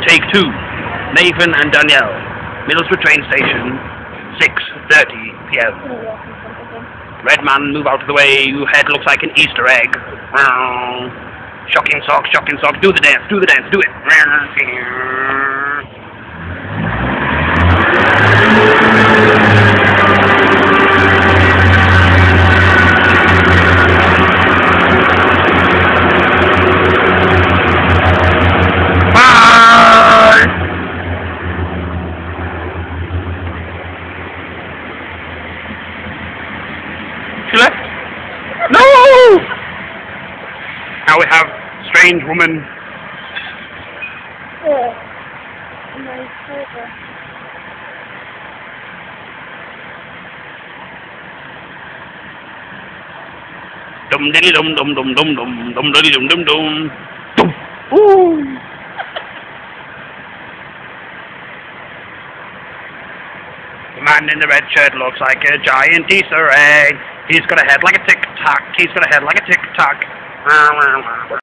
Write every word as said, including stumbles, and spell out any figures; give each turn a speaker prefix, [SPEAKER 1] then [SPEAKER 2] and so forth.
[SPEAKER 1] Take two. Nathan and Danielle. Middlesbrough train station. six thirty p m Red man, move out of the way. Your head looks like an Easter egg. Shocking socks, shocking socks. Do the dance, do the dance, do it. She left. No! Now we have strange woman.
[SPEAKER 2] Yeah. My favorite.
[SPEAKER 1] Dum dilly dum dum dum dum dum dum dilly dum dum dum. Dum. Ooh. The man in the red shirt looks like a giant Easter egg. He's got a head like a tic-tac. He's got a head like a tic-tac.